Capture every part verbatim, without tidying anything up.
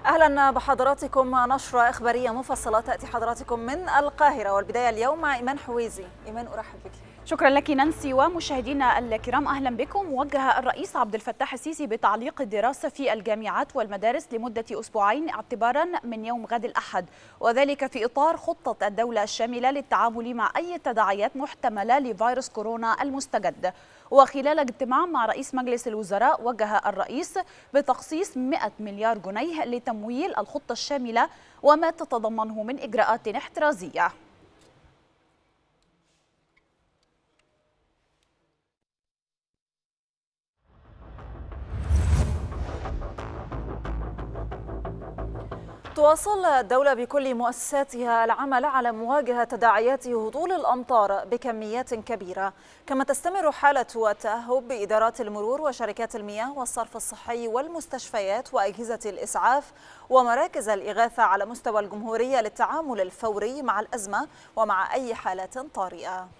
أهلا بحضراتكم. نشرة إخبارية مفصلة تأتي حضراتكم من القاهرة، والبداية اليوم مع إيمان حويزي. إيمان، أرحب بك. شكرا لك نانسي، ومشاهدينا الكرام أهلا بكم. وجه الرئيس عبد الفتاح السيسي بتعليق الدراسة في الجامعات والمدارس لمدة أسبوعين اعتبارا من يوم غد الأحد، وذلك في إطار خطة الدولة الشاملة للتعامل مع أي تداعيات محتملة لفيروس كورونا المستجد. وخلال اجتماع مع رئيس مجلس الوزراء، وجه الرئيس بتخصيص مئة مليار جنيه لتمويل الخطة الشاملة وما تتضمنه من إجراءات احترازية. تواصل الدولة بكل مؤسساتها العمل على مواجهة تداعيات هطول الأمطار بكميات كبيرة، كما تستمر حالة التأهب بإدارات المرور وشركات المياه والصرف الصحي والمستشفيات وأجهزة الإسعاف ومراكز الإغاثة على مستوى الجمهورية للتعامل الفوري مع الأزمة ومع أي حالات طارئة.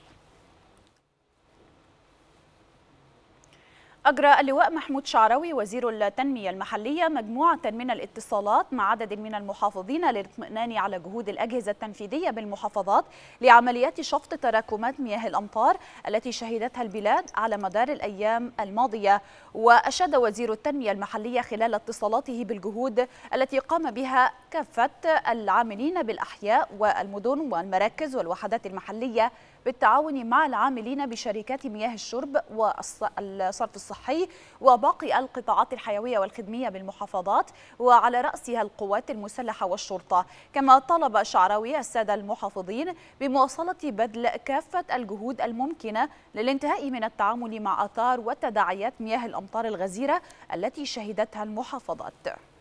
أجرى اللواء محمود شعراوي وزير التنمية المحلية مجموعة من الاتصالات مع عدد من المحافظين للاطمئنان على جهود الأجهزة التنفيذية بالمحافظات لعمليات شفط تراكمات مياه الأمطار التي شهدتها البلاد على مدار الأيام الماضية. وأشاد وزير التنمية المحلية خلال اتصالاته بالجهود التي قام بها كافة العاملين بالأحياء والمدن والمراكز والوحدات المحلية بالتعاون مع العاملين بشركات مياه الشرب والصرف الصحي وباقي القطاعات الحيوية والخدمية بالمحافظات، وعلى رأسها القوات المسلحة والشرطة. كما طلب شعراوي السادة المحافظين بمواصلة بذل كافة الجهود الممكنة للانتهاء من التعامل مع آثار وتداعيات مياه الأمطار الغزيرة التي شهدتها المحافظات.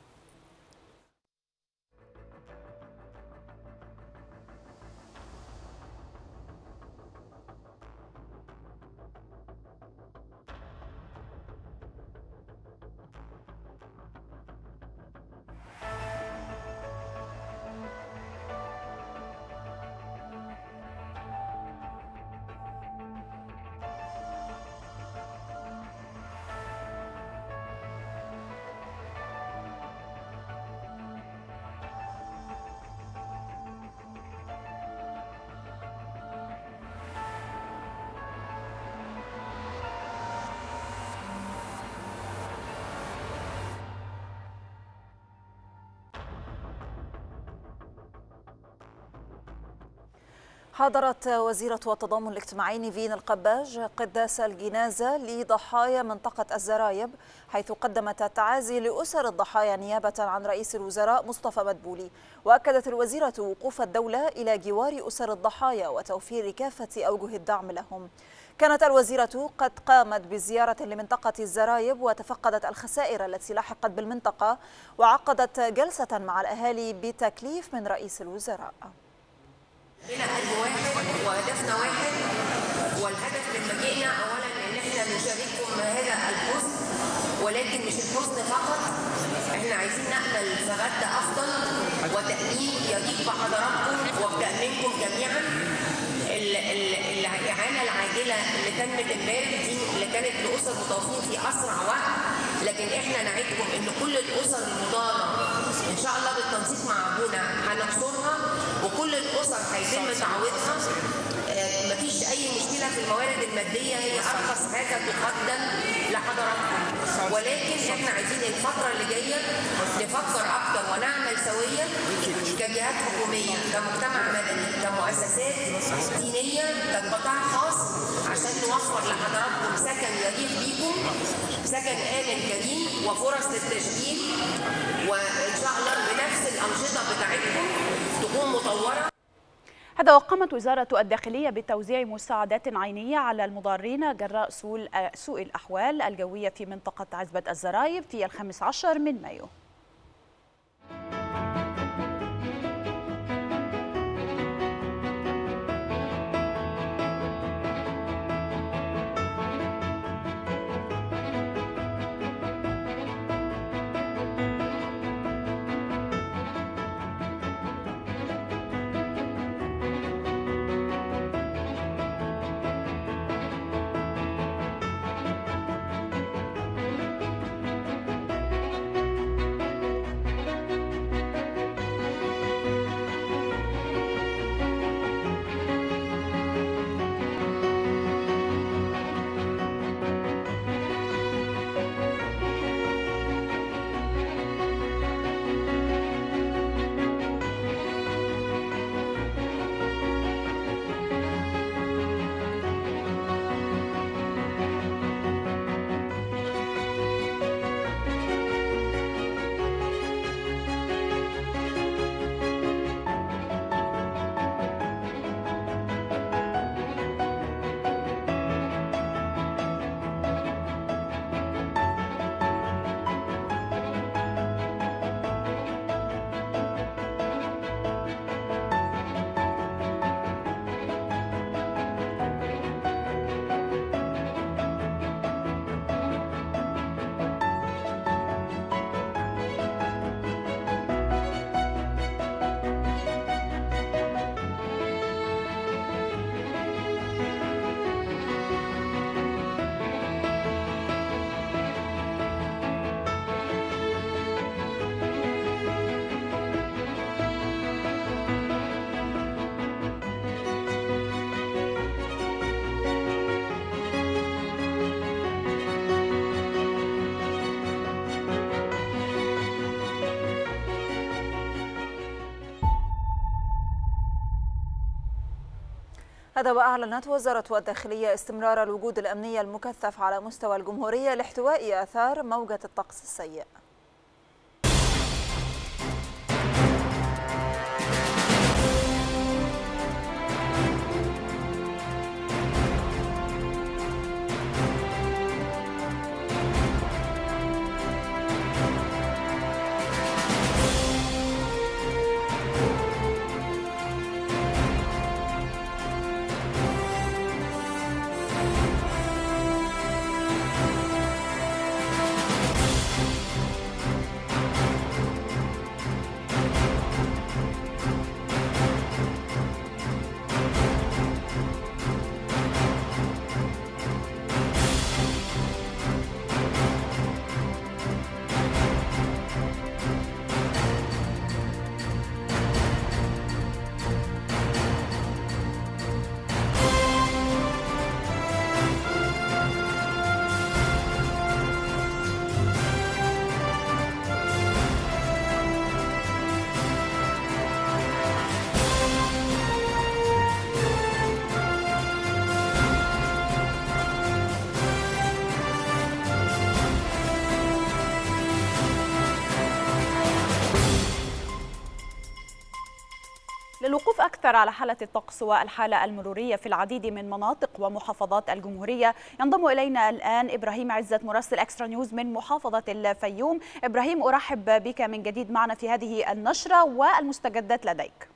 حضرت وزيرة التضامن الاجتماعي نيفين القباج قداس الجنازة لضحايا منطقة الزرايب، حيث قدمت التعازي لأسر الضحايا نيابة عن رئيس الوزراء مصطفى مدبولي. وأكدت الوزيرة وقوف الدولة إلى جوار أسر الضحايا وتوفير كافة أوجه الدعم لهم. كانت الوزيرة قد قامت بزيارة لمنطقة الزرايب وتفقدت الخسائر التي لحقت بالمنطقة، وعقدت جلسة مع الأهالي بتكليف من رئيس الوزراء. لنا قلب واحد وهدفنا واحد، والهدف من مجيئنا اولا ان احنا نشارككم هذا الحزن، ولكن مش الحزن فقط، احنا عايزين نامل في غد افضل وتامين يليق بحضراتكم وبتامينكم جميعا. الاعانه العاجله اللي تمت امبارح دي اللي كانت لاسر متوفين في اسرع وقت، لكن احنا نعدكم ان كل الاسر المضاره ان شاء الله بالتنسيق مع ابونا هنحصرها، وكل الاسر هيتم تعويضها. آه مفيش اي مشكله في الموارد الماديه، هي ارخص حاجه تقدم لحضراتكم، ولكن احنا عايزين الفتره اللي جايه نفكر اكتر ونعمل سويا كجهات حكوميه، كمجتمع مدني، كمؤسسات دينيه، كقطاع خاص، عشان نوفر لحضراتكم سكن يليق بيكم، سكن آمن كريم وفرص للتشغيل، وان شاء الله بنفس الانشطه بتاعتكم تكون مطوره. هذا وقامت وزارة الداخلية بتوزيع مساعدات عينية على المضارين جراء سوء الأحوال الجوية في منطقة عزبة الزرايب في الخامس عشر من مايو. هذا وأعلنت وزارة الداخلية استمرار الوجود الأمني المكثف على مستوى الجمهورية لاحتواء آثار موجة الطقس السيء. للوقوف أكثر على حالة الطقس والحالة المرورية في العديد من مناطق ومحافظات الجمهورية ينضم إلينا الآن إبراهيم عزت مراسل إكسترا نيوز من محافظة الفيوم. إبراهيم، أرحب بك من جديد معنا في هذه النشرة والمستجدات لديك.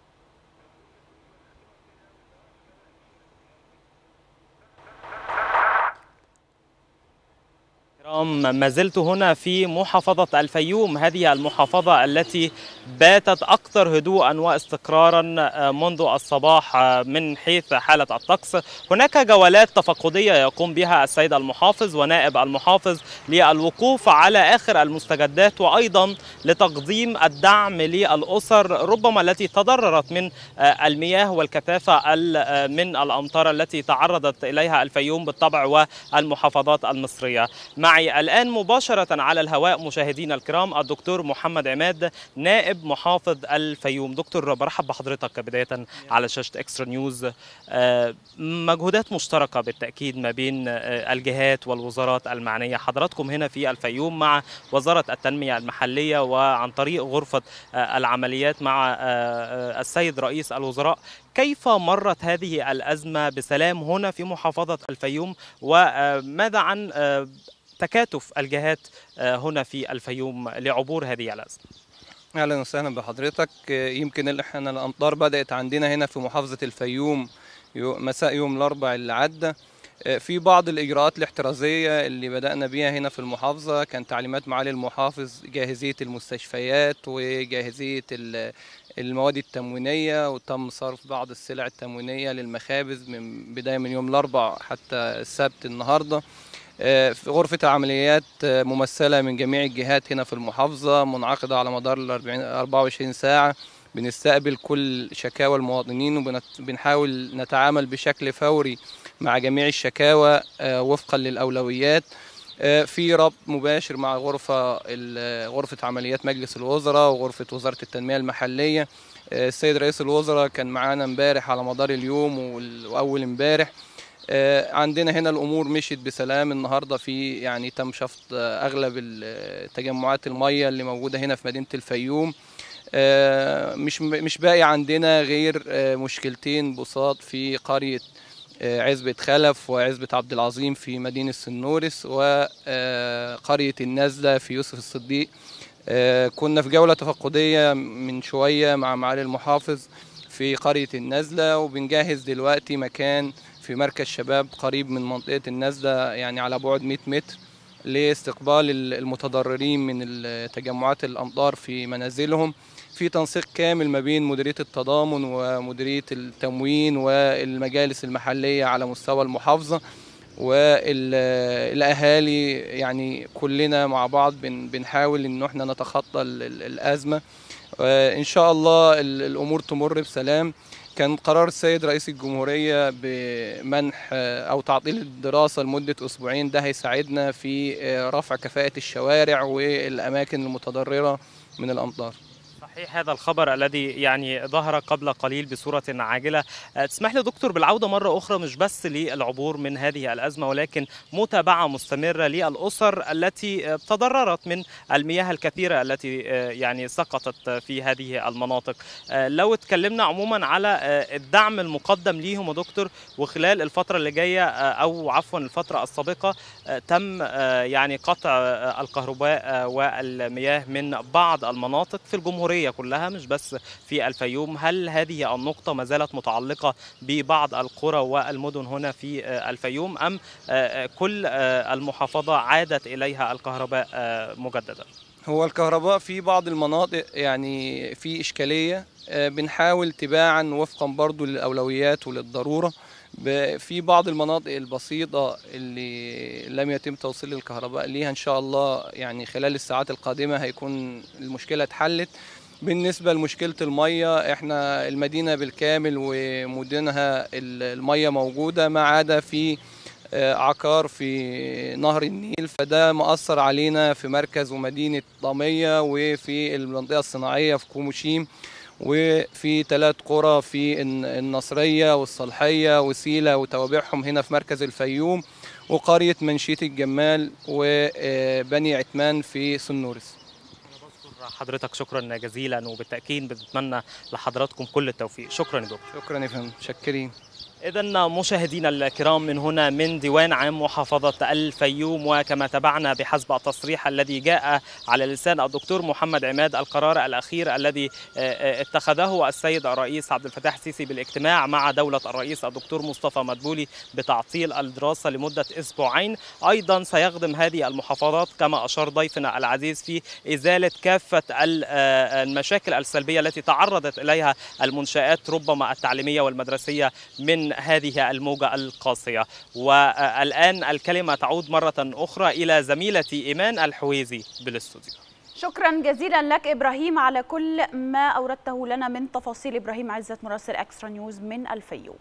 ما زلت هنا في محافظة الفيوم، هذه المحافظة التي باتت أكثر هدوءا واستقرارا منذ الصباح من حيث حالة الطقس. هناك جولات تفقدية يقوم بها السيد المحافظ ونائب المحافظ للوقوف على آخر المستجدات وأيضا لتقديم الدعم للأسر ربما التي تضررت من المياه والكثافة من الأمطار التي تعرضت إليها الفيوم بالطبع والمحافظات المصرية. معي الآن مباشرة على الهواء مشاهدينا الكرام الدكتور محمد عماد نائب محافظ الفيوم. دكتور، برحب بحضرتك بداية على شاشة إكسترا نيوز. مجهودات مشتركة بالتأكيد ما بين الجهات والوزارات المعنية، حضراتكم هنا في الفيوم مع وزارة التنمية المحلية وعن طريق غرفة العمليات مع السيد رئيس الوزراء. كيف مرت هذه الأزمة بسلام هنا في محافظة الفيوم، وماذا عن تكاتف الجهات هنا في الفيوم لعبور هذه الأزمة؟ أهلا وسهلا بحضرتك. يمكن احنا الأمطار بدأت عندنا هنا في محافظة الفيوم مساء يوم الأربعاء اللي عدى. في بعض الإجراءات الاحترازية اللي بدأنا بيها هنا في المحافظة، كان تعليمات معالي المحافظ جاهزية المستشفيات وجاهزية المواد التموينية، وتم صرف بعض السلع التموينية للمخابز من بداية من يوم الأربعاء حتى السبت النهاردة. في غرفة عمليات ممثلة من جميع الجهات هنا في المحافظة منعقدة على مدار ال أربعة وعشرين ساعة، بنستقبل كل شكاوى المواطنين وبنحاول نتعامل بشكل فوري مع جميع الشكاوى وفقا للأولويات. في ربط مباشر مع غرفة غرفة عمليات مجلس الوزراء وغرفة وزارة التنمية المحلية. السيد رئيس الوزراء كان معانا امبارح على مدار اليوم وأول امبارح. عندنا هنا الأمور مشيت بسلام. النهاردة في يعني تم شفط أغلب تجمعات المية اللي موجودة هنا في مدينة الفيوم. مش مش باقي عندنا غير مشكلتين بساط في قرية عزبة خلف وعزبة عبد العظيم في مدينة سنورس، وقرية النزلة في يوسف الصديق. كنا في جولة تفقدية من شوية مع معالي المحافظ في قرية النزلة، وبنجهز دلوقتي مكان في مركز شباب قريب من منطقة النزلة يعني على بعد مئة متر لاستقبال المتضررين من تجمعات الأمطار في منازلهم، في تنسيق كامل ما بين مديرية التضامن ومديرية التموين والمجالس المحلية على مستوى المحافظة والأهالي. يعني كلنا مع بعض بنحاول إنه احنا نتخطى الأزمة. إن شاء الله الأمور تمر بسلام. كان قرار السيد رئيس الجمهورية بمنح أو تعطيل الدراسة لمدة أسبوعين، ده هيساعدنا في رفع كفاءة الشوارع والأماكن المتضررة من الأمطار. صحيح هذا الخبر الذي يعني ظهر قبل قليل بصورة عاجلة. تسمح لي دكتور بالعودة مرة أخرى مش بس للعبور من هذه الأزمة ولكن متابعة مستمرة للأسر التي تضررت من المياه الكثيرة التي يعني سقطت في هذه المناطق. لو اتكلمنا عموما على الدعم المقدم ليهم يا دكتور، وخلال الفترة اللي جاية أو عفوا الفترة السابقة تم يعني قطع الكهرباء والمياه من بعض المناطق في الجمهورية كلها مش بس في الفيوم، هل هذه النقطة ما زالت متعلقة ببعض القرى والمدن هنا في الفيوم أم كل المحافظة عادت إليها الكهرباء مجددا؟ هو الكهرباء في بعض المناطق يعني في إشكالية، بنحاول تباعا وفقا برضو للأولويات وللضرورة. في بعض المناطق البسيطة اللي لم يتم توصيل الكهرباء ليها إن شاء الله يعني خلال الساعات القادمة هيكون المشكلة اتحلت. بالنسبة لمشكلة المية، احنا المدينة بالكامل ومدنها المية موجودة ما عدا في عقار في نهر النيل، فده مأثر علينا في مركز ومدينة طامية وفي المنطقة الصناعية في كوموشيم وفي ثلاث قرى في النصرية والصالحية وسيلة وتوابعهم هنا في مركز الفيوم، وقرية منشية الجمال وبني عتمان في سنورس. حضرتك شكرا جزيلا، وبالتأكيد بنتمنى لحضراتكم كل التوفيق. شكرا يا دكتور. شكرا يا فندم، متشكرين. إذن مشاهدينا الكرام من هنا من ديوان عام محافظة الفيوم، وكما تابعنا بحسب التصريح الذي جاء على لسان الدكتور محمد عماد القرار الأخير الذي اتخذه السيد الرئيس عبد الفتاح السيسي بالاجتماع مع دولة الرئيس الدكتور مصطفى مدبولي بتعطيل الدراسة لمدة أسبوعين، أيضا سيخدم هذه المحافظات كما أشار ضيفنا العزيز في إزالة كافة المشاكل السلبية التي تعرضت إليها المنشآت ربما التعليمية والمدرسية من هذه الموجة القاسية. والآن الكلمة تعود مرة أخرى إلى زميلتي إيمان الحويزي بالاستوديو. شكرا جزيلا لك إبراهيم على كل ما أوردته لنا من تفاصيل. إبراهيم عزت مراسل إكسترا نيوز من الفيوم.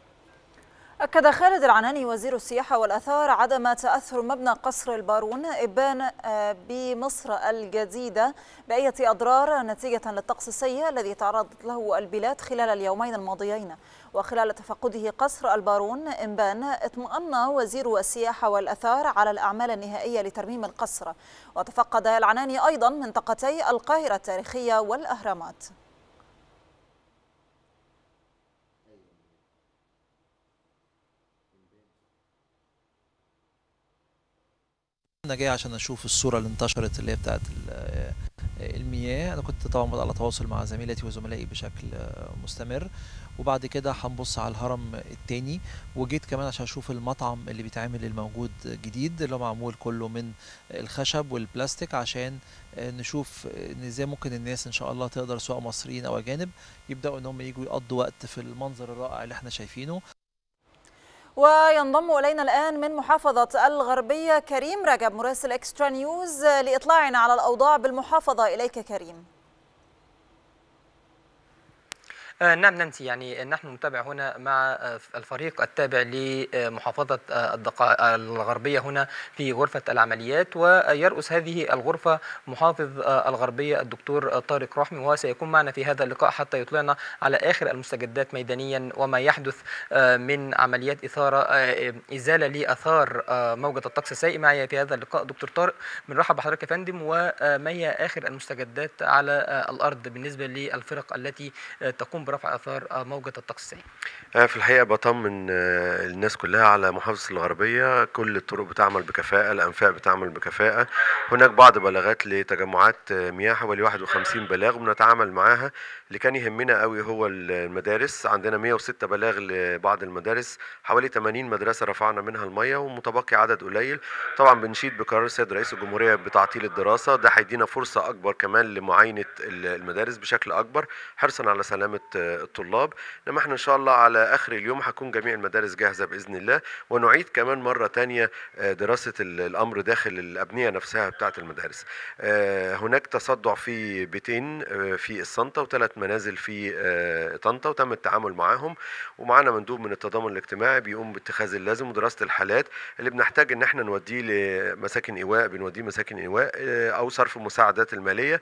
أكد خالد العناني وزير السياحة والآثار عدم تأثر مبنى قصر البارون إبان بمصر الجديدة بأية أضرار نتيجة للطقس السيء الذي تعرضت له البلاد خلال اليومين الماضيين. وخلال تفقده قصر البارون إنبان اطمأن وزير السياحة والآثار على الأعمال النهائية لترميم القصر. وتفقد العناني أيضا منطقتي القاهرة التاريخية والأهرامات. أنا جاي عشان أشوف الصورة اللي انتشرت اللي هي بتاعت المياه. أنا كنت طبعا على تواصل مع زميلتي وزملائي بشكل مستمر، وبعد كده هنبص على الهرم التاني، وجيت كمان عشان أشوف المطعم اللي بيتعمل الموجود جديد اللي هو معمول كله من الخشب والبلاستيك، عشان نشوف إن إزاي ممكن الناس إن شاء الله تقدر سواء مصريين أو أجانب يبدأوا إن هم يجوا يقضوا وقت في المنظر الرائع اللي احنا شايفينه. وينضم إلينا الآن من محافظة الغربية كريم رجب مراسل إكسترا نيوز لإطلاعنا على الأوضاع بالمحافظة. إليك كريم. آه نعم نمتي يعني نحن نتابع هنا مع الفريق التابع لمحافظة الغربية هنا في غرفة العمليات، ويرأس هذه الغرفة محافظ الغربية الدكتور طارق رحمي، وسيكون معنا في هذا اللقاء حتى يطلعنا على آخر المستجدات ميدانيا وما يحدث من عمليات إثارة إزالة لأثار موجة الطقس السيء. معي في هذا اللقاء دكتور طارق، بنرحب بحضرتك يا فندم، وما هي آخر المستجدات على الأرض بالنسبة للفرق التي تقوم برفع اثار موجة الطقس السيء؟ في الحقيقه بطمن الناس كلها على محافظه الغربيه، كل الطرق بتعمل بكفاءه، الانفاق بتعمل بكفاءه. هناك بعض بلاغات لتجمعات مياه حوالي واحد وخمسين بلاغ بنتعامل معاها. اللي كان يهمنا قوي هو المدارس، عندنا مئة وستة بلاغ لبعض المدارس، حوالي ثمانين مدرسه رفعنا منها الميه ومتبقي عدد قليل. طبعا بنشيد بقرار السيد رئيس الجمهوريه بتعطيل الدراسه، ده هيدينا فرصه اكبر كمان لمعاينه المدارس بشكل اكبر حرصا على سلامه الطلاب. انما احنا ان شاء الله على اخر اليوم هتكون جميع المدارس جاهزه باذن الله، ونعيد كمان مره ثانيه دراسه الامر داخل الابنيه نفسها بتاعه المدارس. هناك تصدع في بيتين في الصنطه وثلاث منازل في طنطا وتم التعامل معاهم، ومعانا مندوب من التضامن الاجتماعي بيقوم باتخاذ اللازم ودراسه الحالات اللي بنحتاج ان احنا نوديه لمساكن ايواء، بنوديه مساكن ايواء او صرف المساعدات الماليه.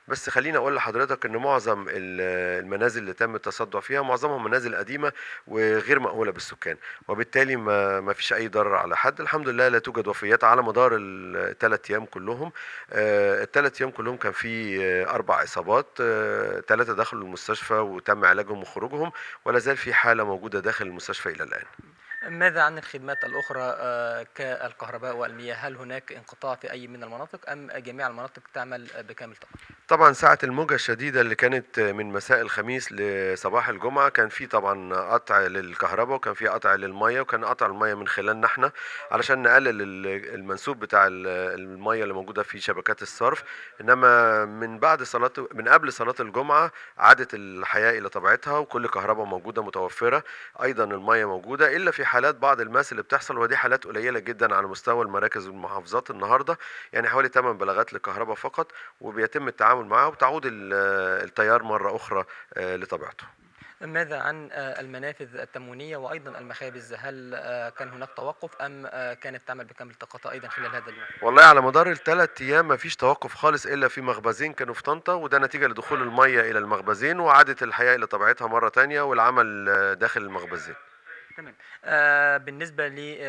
بس خليني اقول لحضرتك ان معظم المنازل اللي تم التصدع فيها معظمها منازل قديمه وغير مأهوله بالسكان، وبالتالي ما ما فيش اي ضرر على حد. الحمد لله لا توجد وفيات على مدار الثلاث ايام كلهم. الثلاث ايام كلهم كان في اربع اصابات، ثلاثه دخلوا المستشفى وتم علاجهم وخروجهم، ولا زال في حاله موجوده داخل المستشفى الى الان. ماذا عن الخدمات الأخرى كالكهرباء والمياه؟ هل هناك انقطاع في أي من المناطق أم جميع المناطق تعمل بكامل طاقة؟ طبعا ساعة الموجة الشديدة اللي كانت من مساء الخميس لصباح الجمعة كان في طبعا قطع للكهرباء وكان في قطع للمية، وكان قطع المية من خلالنا احنا علشان نقلل المنسوب بتاع المية اللي موجودة في شبكات الصرف. انما من بعد صلاة من قبل صلاة الجمعة عادت الحياة إلى طبيعتها، وكل كهرباء موجودة متوفرة، أيضا المية موجودة، إلا في حالات بعض الماس اللي بتحصل، ودي حالات قليلة جدا على مستوى المراكز والمحافظات النهاردة، يعني حوالي ثمانية بلاغات للكهرباء فقط، وبيتم التعامل معها وتعود التيار مرة أخرى لطبيعته. ماذا عن المنافذ التموينية وأيضا المخابز؟ هل كان هناك توقف أم كانت تعمل بكامل طاقتها أيضا خلال هذا اليوم؟ والله على مدار الثلاث أيام ما فيش توقف خالص إلا في مخبزين كانوا في طنطا، وده نتيجة لدخول المية إلى المخبزين، وعادت الحياة إلى طبيعتها مرة تانية والعمل داخل المخبزين. تمام. آه بالنسبة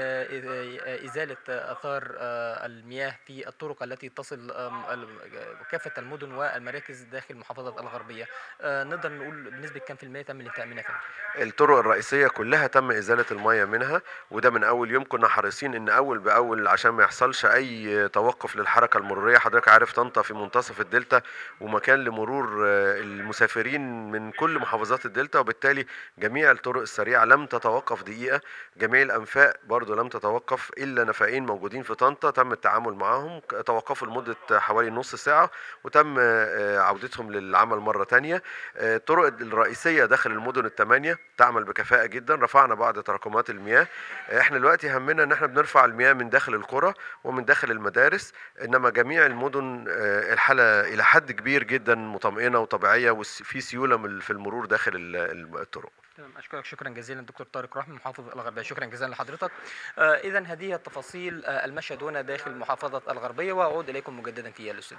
لإزالة آثار آه المياه في الطرق التي تصل آه كافة المدن والمراكز داخل محافظة الغربية، آه نقدر نقول بنسبة كم في المية تم الانتهاء منها؟ الطرق الرئيسية كلها تم إزالة المياه منها، وده من أول يوم كنا حريصين إن أول بأول عشان ما يحصلش أي توقف للحركة المرورية. حضرتك عارف طنطا في منتصف الدلتا ومكان لمرور المسافرين من كل محافظات الدلتا، وبالتالي جميع الطرق السريعة لم تتوقف دقيقة. جميع الأنفاق برضو لم تتوقف إلا نفقين موجودين في طنطا تم التعامل معهم، توقفوا لمدة حوالي نص ساعة وتم عودتهم للعمل مرة تانية. الطرق الرئيسية داخل المدن الثمانية تعمل بكفاءة جدا، رفعنا بعض تراكمات المياه. احنا دلوقتي همنا ان احنا بنرفع المياه من داخل القرى ومن داخل المدارس، انما جميع المدن الحالة الى حد كبير جدا مطمئنة وطبيعية وفي سيولة في المرور داخل الطرق. تمام، اشكرك شكرا جزيلا دكتور طارق رحمي محافظ الغربيه، شكرا جزيلا لحضرتك. آه اذا هذه التفاصيل آه المشهد هنا داخل محافظه الغربيه، واعود اليكم مجددا في الاستوديو.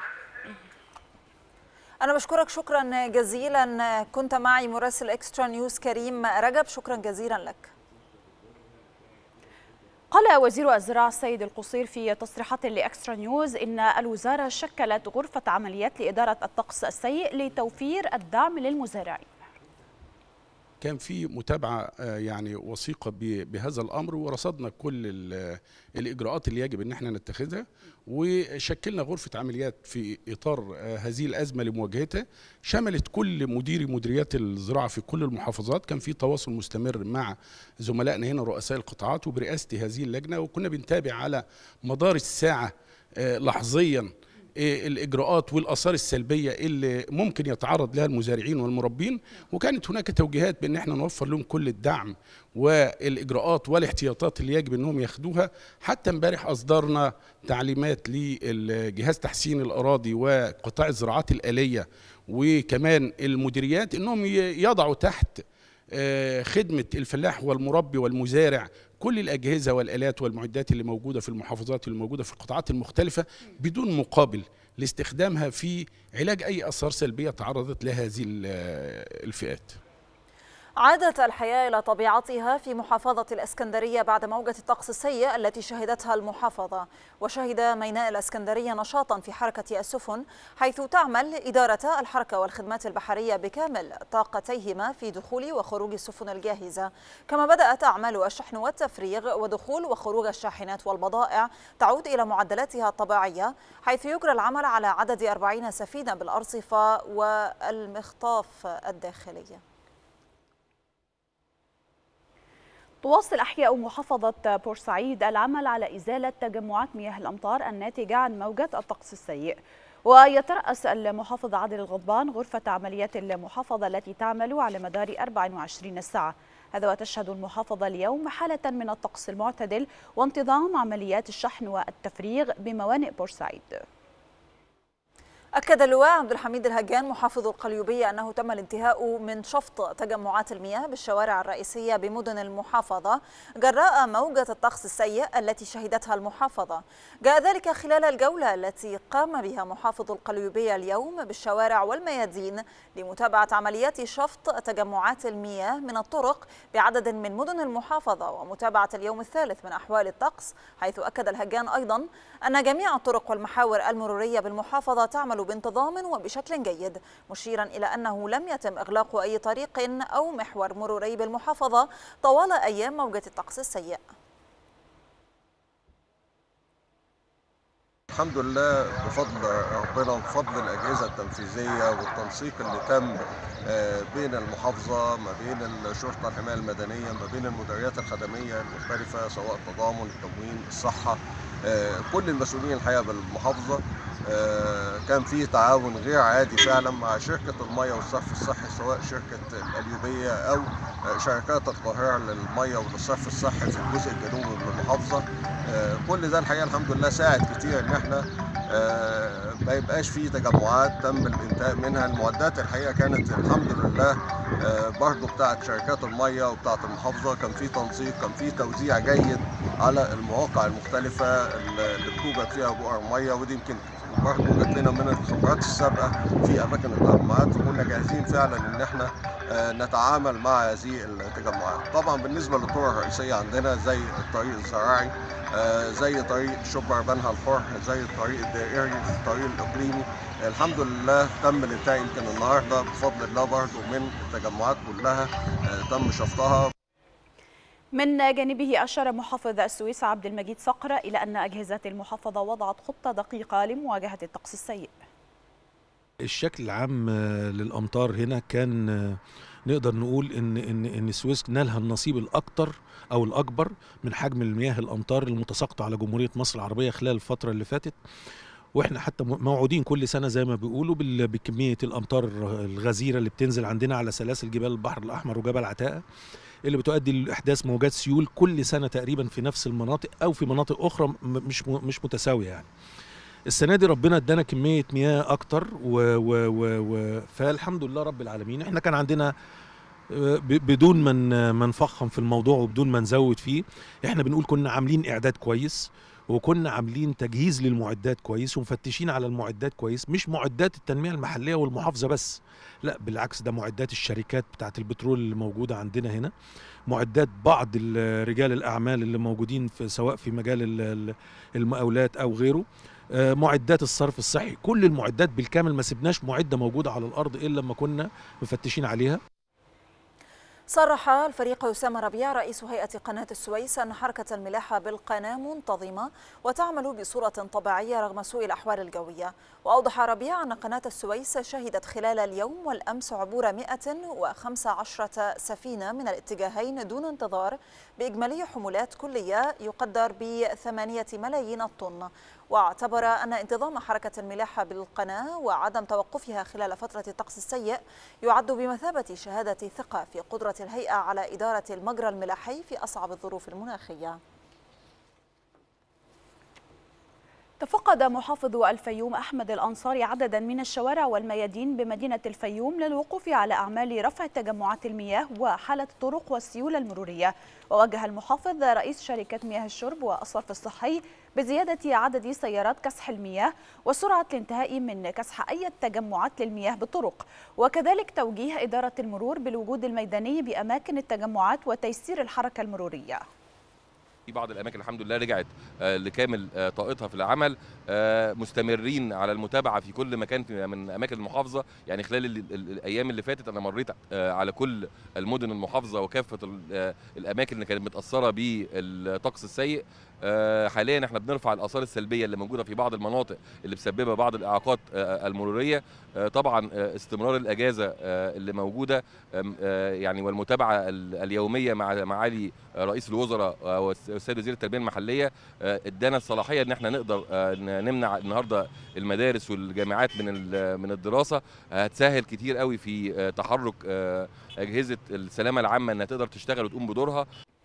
أنا بشكرك شكرا جزيلا، كنت معي مراسل إكسترا نيوز كريم رجب، شكرا جزيلا لك. قال وزير الزراعة السيد القصير في تصريحات لإكسترا نيوز إن الوزارة شكلت غرفة عمليات لإدارة الطقس السيء لتوفير الدعم للمزارعين. كان في متابعة يعني وثيقة بهذا الأمر، ورصدنا كل الإجراءات اللي يجب أن احنا نتخذها، وشكلنا غرفة عمليات في إطار هذه الأزمة لمواجهتها، شملت كل مديري مديريات الزراعة في كل المحافظات. كان في تواصل مستمر مع زملائنا هنا رؤساء القطاعات وبرئاسة هذه اللجنة، وكنا بنتابع على مدار الساعة لحظيا الإجراءات والآثار السلبية اللي ممكن يتعرض لها المزارعين والمربين، وكانت هناك توجيهات بأن احنا نوفر لهم كل الدعم والإجراءات والاحتياطات اللي يجب أنهم ياخدوها. حتى امبارح أصدرنا تعليمات لجهاز تحسين الأراضي وقطاع الزراعات الآلية وكمان المديريات أنهم يضعوا تحت خدمة الفلاح والمربي والمزارع كل الأجهزة والآلات والمعدات اللي موجودة في المحافظات اللي موجودة في القطاعات المختلفة بدون مقابل لاستخدامها في علاج أي آثار سلبية تعرضت لهذه الفئات. عادت الحياة إلى طبيعتها في محافظة الإسكندرية بعد موجة الطقس السيء التي شهدتها المحافظة، وشهد ميناء الإسكندرية نشاطا في حركة السفن، حيث تعمل إدارة الحركة والخدمات البحرية بكامل طاقتيهما في دخول وخروج السفن الجاهزة، كما بدأت أعمال الشحن والتفريغ ودخول وخروج الشاحنات والبضائع تعود إلى معدلاتها الطبيعية، حيث يجرى العمل على عدد أربعين سفينة بالأرصفة والمخطاف الداخلية. تواصل أحياء محافظة بورسعيد العمل على إزالة تجمعات مياه الأمطار الناتجة عن موجة الطقس السيء، ويترأس المحافظ عادل الغضبان غرفة عمليات المحافظة التي تعمل على مدار أربع وعشرين ساعة. هذا وتشهد المحافظة اليوم حالة من الطقس المعتدل وانتظام عمليات الشحن والتفريغ بموانئ بورسعيد. أكد اللواء عبد الحميد الهجان محافظ القليوبية أنه تم الانتهاء من شفط تجمعات المياه بالشوارع الرئيسية بمدن المحافظة جراء موجة الطقس السيء التي شهدتها المحافظة. جاء ذلك خلال الجولة التي قام بها محافظ القليوبية اليوم بالشوارع والميادين لمتابعة عمليات شفط تجمعات المياه من الطرق بعدد من مدن المحافظة ومتابعة اليوم الثالث من أحوال الطقس، حيث أكد الهجان أيضا أن جميع الطرق والمحاور المرورية بالمحافظة تعمل بانتظام وبشكل جيد، مشيرا إلى أنه لم يتم إغلاق أي طريق أو محور مروري بالمحافظة طوال أيام موجة الطقس السيء. الحمد لله بفضل ربنا وبفضل الأجهزة التنفيذية والتنسيق اللي تم بين المحافظة ما بين الشرطة الحماية المدنية ما بين المديريات الخدمية المختلفة سواء التضامن، التموين، الصحة، كل المسؤولين الحقيقة بالمحافظة كان في تعاون غير عادي فعلا مع شركة المياه والصرف الصحي سواء شركة القليوبية أو شركات القاهرة للمياه والصرف الصحي في الجزء الجنوبي من المحافظة. كل ده الحقيقة الحمد لله ساعد كتير إن احنا ما يبقاش فيه تجمعات تم الانتهاء منها. المعدات الحقيقة كانت الحمد لله برضو بتاعت شركات المياه وبتاعت المحافظة كان في تنسيق، كان في توزيع جيد على المواقع المختلفة اللي بتوجد فيها بؤر مياه، ودي يمكن برضه جات لنا من الخبرات السابقه في اماكن التجمعات وكنا جاهزين فعلا ان احنا نتعامل مع هذه التجمعات. طبعا بالنسبه للطرق الرئيسيه عندنا زي الطريق الزراعي، زي طريق شبر بنها الحر، زي الطريق الدائري، الطريق الاقليمي، الحمد لله تم الانتهاء يمكن النهارده بفضل الله برضه من التجمعات كلها تم شفطها. من جانبه أشار محافظ السويس عبد المجيد صقر إلى أن أجهزة المحافظة وضعت خطة دقيقة لمواجهة الطقس السيء. الشكل العام للأمطار هنا كان نقدر نقول إن إن إن السويس نالها النصيب الأكثر أو الأكبر من حجم المياه الأمطار المتساقطة على جمهورية مصر العربية خلال الفترة اللي فاتت، واحنا حتى موعودين كل سنه زي ما بيقولوا بكميه الامطار الغزيره اللي بتنزل عندنا على سلاسل جبال البحر الاحمر وجبل عتاقه اللي بتؤدي لاحداث موجات سيول كل سنه تقريبا في نفس المناطق او في مناطق اخرى مش مش متساويه. يعني السنه دي ربنا ادانا كميه مياه اكتر و و و و فالحمد لله رب العالمين. احنا كان عندنا بدون ما ما نفخم في الموضوع وبدون ما نزود فيه، احنا بنقول كنا عاملين اعداد كويس وكنا عاملين تجهيز للمعدات كويس ومفتشين على المعدات كويس، مش معدات التنمية المحلية والمحافظة بس، لا بالعكس ده معدات الشركات بتاعت البترول اللي موجودة عندنا هنا، معدات بعض رجال الأعمال اللي موجودين في سواء في مجال المقاولات أو غيره، معدات الصرف الصحي، كل المعدات بالكامل، ما سبناش معدة موجودة على الأرض إلا لما كنا مفتشين عليها. صرح الفريق أسامة ربيع رئيس هيئة قناة السويس أن حركة الملاحة بالقناة منتظمة وتعمل بصورة طبيعية رغم سوء الأحوال الجوية. وأوضح ربيع أن قناة السويس شهدت خلال اليوم والأمس عبور مئة وخمسة عشر سفينة من الاتجاهين دون انتظار بإجمالي حمولات كلية يقدر بثمانية ملايين الطن. واعتبر أن انتظام حركة الملاحة بالقناة وعدم توقفها خلال فترة الطقس السيء يعد بمثابة شهادة ثقة في قدرة الهيئة على إدارة المجرى الملاحي في أصعب الظروف المناخية. تفقد محافظ الفيوم أحمد الأنصاري عددا من الشوارع والميادين بمدينة الفيوم للوقوف على أعمال رفع تجمعات المياه وحالة الطرق والسيولة المرورية. ووجه المحافظ رئيس شركة مياه الشرب والصرف الصحي بزيادة عدد سيارات كسح المياه وسرعة الانتهاء من كسح أي تجمعات للمياه بالطرق، وكذلك توجيه إدارة المرور بالوجود الميداني بأماكن التجمعات وتيسير الحركة المرورية. في بعض الاماكن الحمد لله رجعت لكامل طاقتها في العمل، مستمرين على المتابعه في كل مكان من اماكن المحافظه. يعني خلال الايام اللي فاتت انا مريت على كل المدن المحافظه وكافه الاماكن اللي كانت متاثره بالطقس السيء. حاليا احنا بنرفع الاثار السلبيه اللي موجوده في بعض المناطق اللي بسببها بعض الاعاقات المروريه. طبعا استمرار الاجازه اللي موجوده يعني والمتابعه اليوميه مع معالي رئيس الوزراء والسيد وزير التربيه المحليه ادانا الصلاحيه ان احنا نقدر نمنع النهارده المدارس والجامعات من من الدراسه. هتسهل كتير قوي في تحرك اجهزه السلامه العامه انها تقدر تشتغل وتقوم بدورها.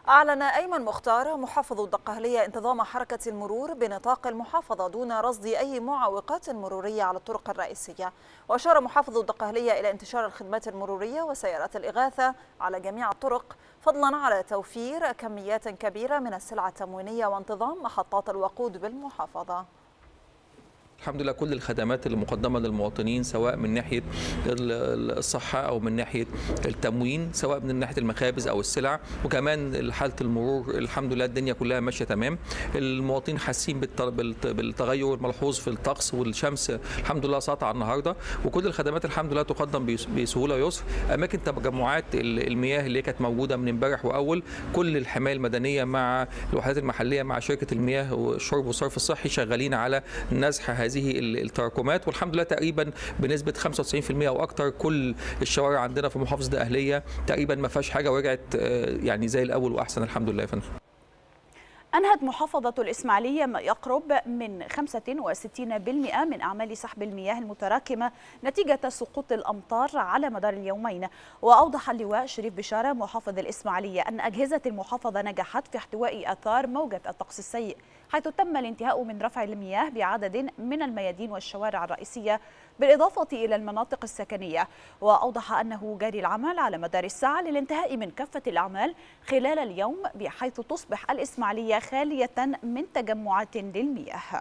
أعلن أيمن مختار محافظ الدقهلية انتظام حركة المرور بنطاق المحافظة دون رصد أي معوقات مرورية على الطرق الرئيسية. وأشار محافظ الدقهلية إلى انتشار الخدمات المرورية وسيارات الإغاثة على جميع الطرق، فضلا على توفير كميات كبيرة من السلع التموينية وانتظام محطات الوقود بالمحافظة. الحمد لله كل الخدمات المقدمة للمواطنين سواء من ناحية الصحة أو من ناحية التموين، سواء من ناحية المخابز أو السلع، وكمان حالة المرور الحمد لله الدنيا كلها ماشية تمام. المواطنين حاسين بالتغير الملحوظ في الطقس، والشمس الحمد لله ساطعة النهاردة، وكل الخدمات الحمد لله تقدم بسهولة ويسر. أماكن تجمعات المياه اللي كانت موجودة من امبارح وأول، كل الحماية المدنية مع الوحدات المحلية مع شركة المياه والشرب والصرف الصحي شغالين على نزح هذه التراكمات، والحمد لله تقريبا بنسبه خمسة وتسعين بالمئة او اكثر كل الشوارع عندنا في محافظه الدقهليه تقريبا ما فيهاش حاجه ورجعت يعني زي الاول واحسن الحمد لله يا فندم. أنهت محافظة الإسماعيلية ما يقرب من خمسة وستين بالمئة من أعمال سحب المياه المتراكمة نتيجة سقوط الأمطار على مدار اليومين. وأوضح اللواء شريف بشارة محافظ الإسماعيلية أن أجهزة المحافظة نجحت في احتواء آثار موجة الطقس السيء، حيث تم الانتهاء من رفع المياه بعدد من الميادين والشوارع الرئيسية بالإضافة إلى المناطق السكنية. وأوضح أنه جاري العمل على مدار الساعة للانتهاء من كافة الأعمال خلال اليوم، بحيث تصبح الإسماعيلية خالية من تجمعات للمياه.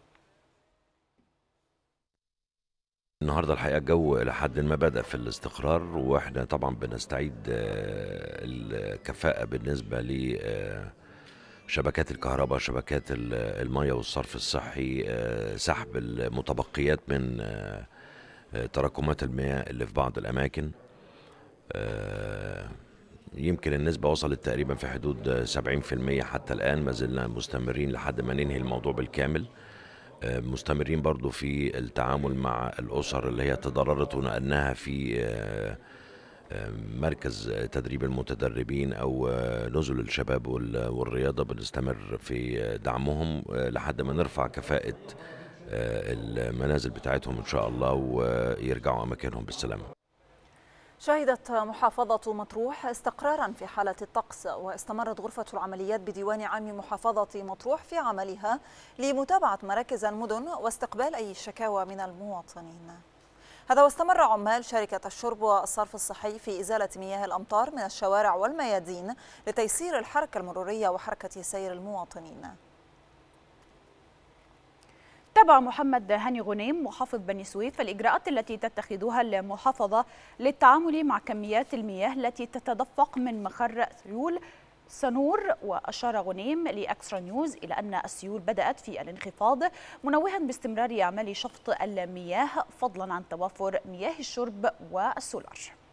النهارده الحقيقه الجو الى حد ما بدا في الاستقرار، واحنا طبعا بنستعيد الكفاءه بالنسبه ل شبكات الكهرباء، شبكات المياه والصرف الصحي، سحب المتبقيات من تراكمات المياه اللي في بعض الاماكن. يمكن النسبة وصلت تقريبا في حدود سبعين بالمئة حتى الآن، ما زلنا مستمرين لحد ما ننهي الموضوع بالكامل. مستمرين برضو في التعامل مع الأسر اللي هي تضررت ونقلناها في مركز تدريب المتدربين أو نزل الشباب والرياضة. بنستمر في دعمهم لحد ما نرفع كفاءة المنازل بتاعتهم إن شاء الله ويرجعوا أماكنهم بالسلامة. شهدت محافظة مطروح استقرارا في حالة الطقس، واستمرت غرفة العمليات بديوان عام محافظة مطروح في عملها لمتابعة مراكز المدن واستقبال أي شكاوى من المواطنين. هذا واستمر عمال شركة الشرب والصرف الصحي في إزالة مياه الأمطار من الشوارع والميادين لتيسير الحركة المرورية وحركة سير المواطنين. تابع محمد هاني غنيم محافظ بني سويف الإجراءات التي تتخذها المحافظة للتعامل مع كميات المياه التي تتدفق من مخر سيول سنور. وأشار غنيم لأكسترا نيوز إلى أن السيول بدأت في الانخفاض، منوها باستمرار أعمال شفط المياه فضلا عن توافر مياه الشرب والسولار.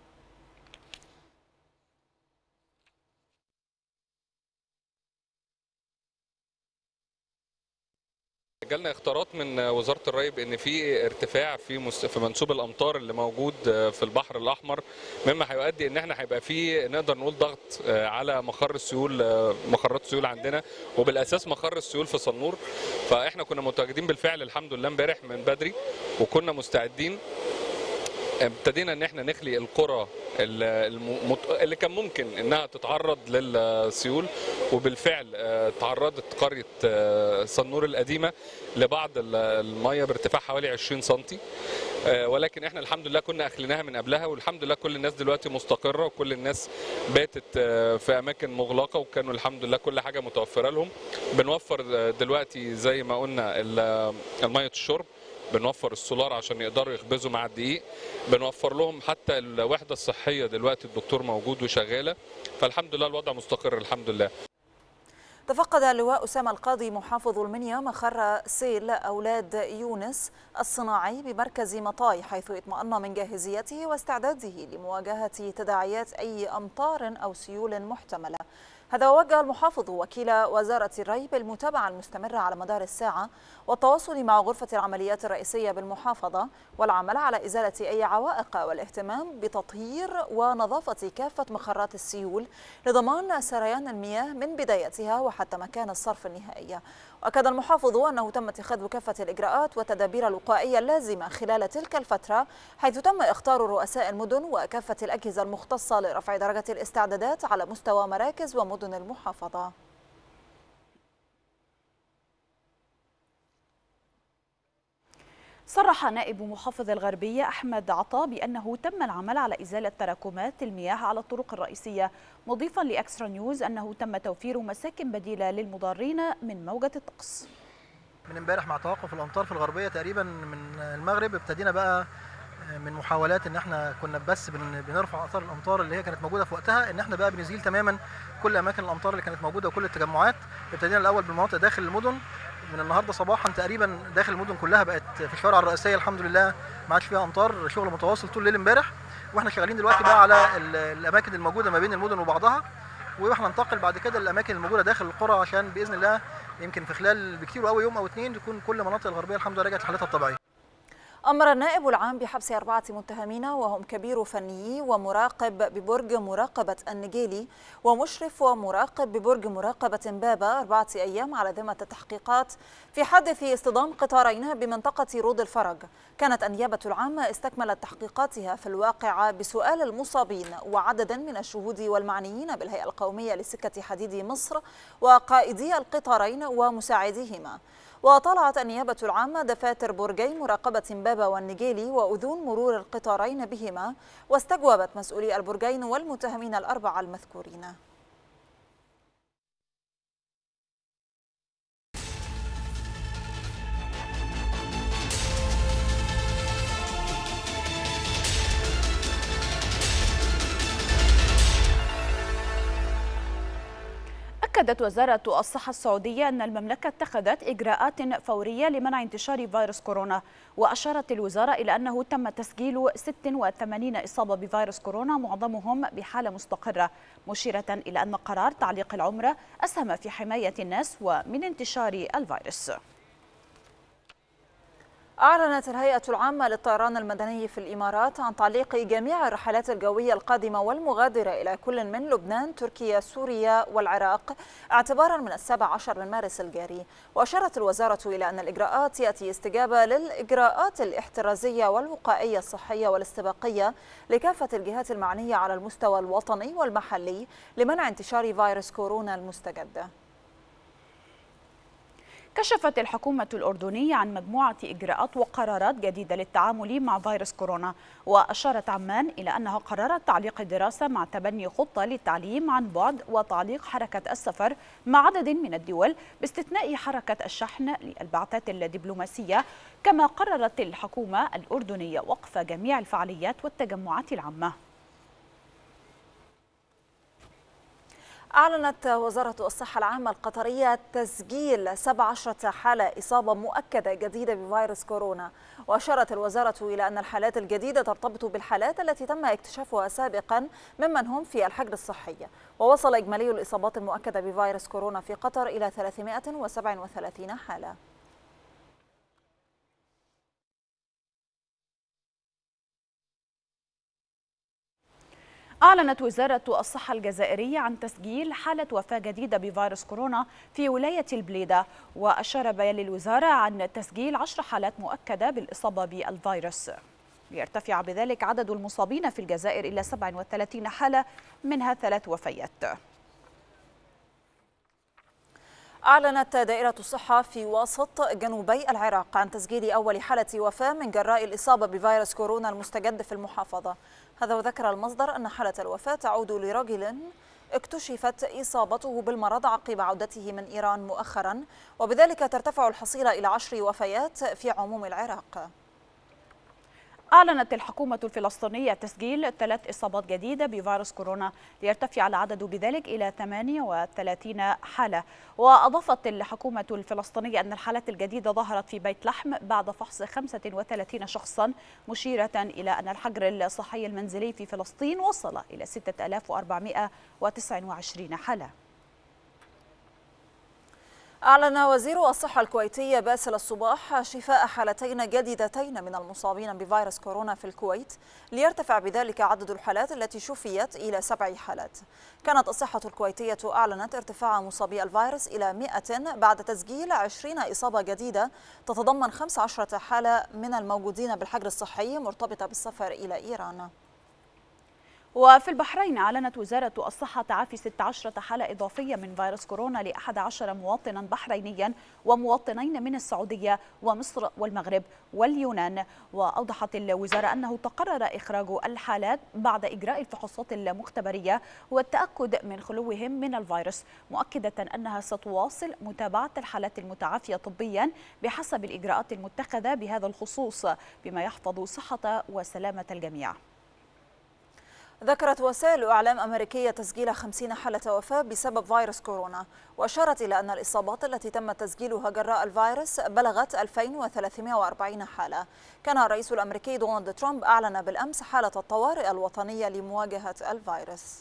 جالنا اختارات من وزاره الري بان في ارتفاع في في منسوب الامطار اللي موجود في البحر الاحمر، مما هيؤدي ان احنا هيبقى في نقدر نقول ضغط على مخر السيول، مخرات السيول عندنا، وبالاساس مخر السيول في صنور. فاحنا كنا متواجدين بالفعل الحمد لله امبارح من بدري، وكنا مستعدين. ابتدينا ان احنا نخلي القرى اللي كان ممكن انها تتعرض للسيول، وبالفعل تعرضت قريه صنور القديمه لبعض الميه بارتفاع حوالي عشرين سنتي، ولكن احنا الحمد لله كنا اخليناها من قبلها، والحمد لله كل الناس دلوقتي مستقره وكل الناس باتت في اماكن مغلقه، وكانوا الحمد لله كل حاجه متوفره لهم. بنوفر دلوقتي زي ما قلنا الميه الشرب، بنوفر السولار عشان يقدروا يخبزوا مع الدقيق، بنوفر لهم حتى الوحده الصحيه دلوقتي الدكتور موجود وشغاله، فالحمد لله الوضع مستقر الحمد لله. تفقد اللواء أسامة القاضي محافظ المنيا مخر سيل أولاد يونس الصناعي بمركز مطاي، حيث اطمأن من جاهزيته واستعداده لمواجهة تداعيات أي أمطار أو سيول محتملة. هذا ووجه المحافظ وكيل وزارة الري بالمتابعة المستمرة على مدار الساعة والتواصل مع غرفة العمليات الرئيسية بالمحافظة والعمل على إزالة أي عوائق والاهتمام بتطهير ونظافة كافة مخرات السيول لضمان سريان المياه من بدايتها وحتى مكان الصرف النهائي. وأكد المحافظ أنه تم اتخاذ كافة الإجراءات والتدابير الوقائية اللازمة خلال تلك الفترة، حيث تم اختار رؤساء المدن وكافة الأجهزة المختصة لرفع درجة الاستعدادات على مستوى مراكز ومدن المحافظة. صرح نائب محافظ الغربية أحمد عطا بأنه تم العمل على إزالة تراكمات المياه على الطرق الرئيسية، مضيفا لإكسترا نيوز أنه تم توفير مساكن بديلة للمضارين من موجة الطقس. من امبارح مع توقف الأمطار في الغربية تقريبا من المغرب ابتدينا بقى من محاولات ان احنا كنا بس بنرفع اثار الامطار اللي هي كانت موجوده في وقتها، ان احنا بقى بنزيل تماما كل اماكن الامطار اللي كانت موجوده وكل التجمعات. ابتدينا الاول بالمناطق داخل المدن، من النهارده صباحا تقريبا داخل المدن كلها بقت في الشوارع الرئيسيه الحمد لله ما عادش فيها امطار، شغل متواصل طول الليل امبارح. واحنا شغالين دلوقتي بقى على الاماكن الموجوده ما بين المدن وبعضها، واحنا ننتقل بعد كده للاماكن الموجوده داخل القرى عشان باذن الله يمكن في خلال بكتير قوي يوم او اثنين تكون كل مناطق الغربيه الحمد لله رجعت لحالتها الطبيعيه. أمر النائب العام بحبس أربعة متهمين وهم كبير فنيي ومراقب ببرج مراقبة النجيلي ومشرف ومراقب ببرج مراقبة بابا أربعة أيام على ذمة التحقيقات في حادث اصطدام قطارين بمنطقة رود الفرج. كانت النيابة العامة استكملت تحقيقاتها في الواقعة بسؤال المصابين وعدد من الشهود والمعنيين بالهيئة القومية لسكة حديد مصر وقائدي القطارين ومساعديهما. وطلعت النيابة العامة دفاتر برجي مراقبة بابا والنجيلي وأذون مرور القطارين بهما، واستجوبت مسؤولي البرجين والمتهمين الأربعة المذكورين. أكدت وزارة الصحة السعودية أن المملكة اتخذت إجراءات فورية لمنع انتشار فيروس كورونا، وأشارت الوزارة إلى أنه تم تسجيل ستة وثمانين إصابة بفيروس كورونا معظمهم بحالة مستقرة، مشيرة إلى أن قرار تعليق العمرة أسهم في حماية الناس ومن انتشار الفيروس. أعلنت الهيئة العامة للطيران المدني في الإمارات عن تعليق جميع الرحلات الجوية القادمة والمغادرة إلى كل من لبنان، تركيا، سوريا والعراق اعتبارا من السابع عشر من مارس الجاري. وأشارت الوزارة إلى أن الإجراءات يأتي استجابة للإجراءات الاحترازية والوقائية الصحية والاستباقية لكافة الجهات المعنية على المستوى الوطني والمحلي لمنع انتشار فيروس كورونا المستجد. كشفت الحكومة الأردنية عن مجموعة إجراءات وقرارات جديدة للتعامل مع فيروس كورونا، وأشارت عمان إلى أنها قررت تعليق الدراسة مع تبني خطة للتعليم عن بعد وتعليق حركة السفر مع عدد من الدول باستثناء حركة الشحن للبعثات الدبلوماسية. كما قررت الحكومة الأردنية وقف جميع الفعاليات والتجمعات العامة. أعلنت وزارة الصحة العامة القطرية تسجيل سبع عشرة حالة إصابة مؤكدة جديدة بفيروس كورونا، وأشارت الوزارة إلى أن الحالات الجديدة ترتبط بالحالات التي تم اكتشافها سابقا ممن هم في الحجر الصحي. ووصل إجمالي الإصابات المؤكدة بفيروس كورونا في قطر إلى ثلاثمائة وسبعة وثلاثين حالة. أعلنت وزارة الصحة الجزائرية عن تسجيل حالة وفاة جديدة بفيروس كورونا في ولاية البليدة، وأشار بيان الوزارة عن تسجيل عشر حالات مؤكدة بالإصابة بالفيروس، ليرتفع بذلك عدد المصابين في الجزائر إلى سبعة وثلاثين حالة منها ثلاث وفيات. أعلنت دائرة الصحة في وسط جنوبي العراق عن تسجيل أول حالة وفاة من جراء الإصابة بفيروس كورونا المستجد في المحافظة. هذا وذكر المصدر أن حالة الوفاة تعود لرجل اكتشفت إصابته بالمرض عقب عودته من إيران مؤخرا، وبذلك ترتفع الحصيلة إلى عشر وفيات في عموم العراق. أعلنت الحكومة الفلسطينية تسجيل ثلاث إصابات جديدة بفيروس كورونا، ليرتفع العدد بذلك إلى ثمانية وثلاثين حالة. وأضافت الحكومة الفلسطينية أن الحالات الجديدة ظهرت في بيت لحم بعد فحص خمسة وثلاثين شخصا، مشيرة إلى أن الحجر الصحي المنزلي في فلسطين وصل إلى ستة آلاف وأربعمائة وتسعة وعشرين حالة. أعلن وزير الصحة الكويتي باسل الصباح شفاء حالتين جديدتين من المصابين بفيروس كورونا في الكويت، ليرتفع بذلك عدد الحالات التي شفيت إلى سبع حالات. كانت الصحة الكويتية أعلنت ارتفاع مصابي الفيروس إلى مئة بعد تسجيل عشرين إصابة جديدة تتضمن خمس عشرة حالة من الموجودين بالحجر الصحي مرتبطة بالسفر إلى إيران. وفي البحرين أعلنت وزارة الصحة تعافي ستة عشر حالة إضافية من فيروس كورونا لأحد عشر مواطنا بحرينيا ومواطنين من السعودية ومصر والمغرب واليونان. وأوضحت الوزارة أنه تقرر إخراج الحالات بعد إجراء الفحوصات المختبرية والتأكد من خلوهم من الفيروس، مؤكدة أنها ستواصل متابعة الحالات المتعافية طبيا بحسب الإجراءات المتخذة بهذا الخصوص بما يحفظ صحة وسلامة الجميع. ذكرت وسائل إعلام أمريكية تسجيل خمسين حالة وفاة بسبب فيروس كورونا، وأشارت إلى أن الإصابات التي تم تسجيلها جراء الفيروس بلغت ألفين وثلاثمائة وأربعين حالة. كان الرئيس الأمريكي دونالد ترامب أعلن بالأمس حالة الطوارئ الوطنية لمواجهة الفيروس.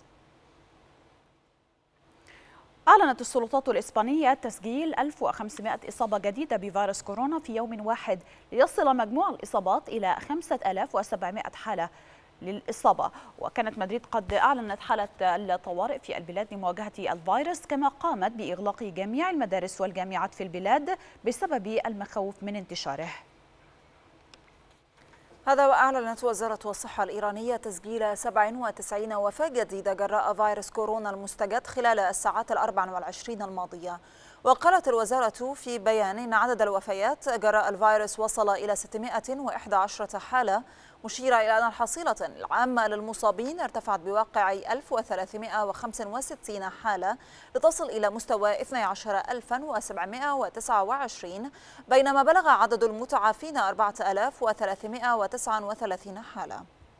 أعلنت السلطات الإسبانية تسجيل ألف وخمسمائة إصابة جديدة بفيروس كورونا في يوم واحد، ليصل مجموع الإصابات إلى خمسة آلاف وسبعمائة حالة للإصابة. وكانت مدريد قد أعلنت حالة الطوارئ في البلاد لمواجهة الفيروس، كما قامت بإغلاق جميع المدارس والجامعات في البلاد بسبب المخاوف من انتشاره. هذا وأعلنت وزارة الصحة الإيرانية تسجيل سبع وتسعين وفاة جديدة جراء فيروس كورونا المستجد خلال الساعات الأربع والعشرين الماضية. وقالت الوزارة في بيان إن عدد الوفيات جراء الفيروس وصل إلى ستمائة وإحدى عشرة حالة، مشيرة إلى أن الحصيلة العامة للمصابين ارتفعت بواقع ألف وثلاثمائة وخمسة وستين حالة لتصل إلى مستوى اثني عشر ألفا وسبعمائة وتسعة وعشرين، بينما بلغ عدد المتعافين أربعة آلاف وثلاثمائة وتسعة وثلاثين حالة.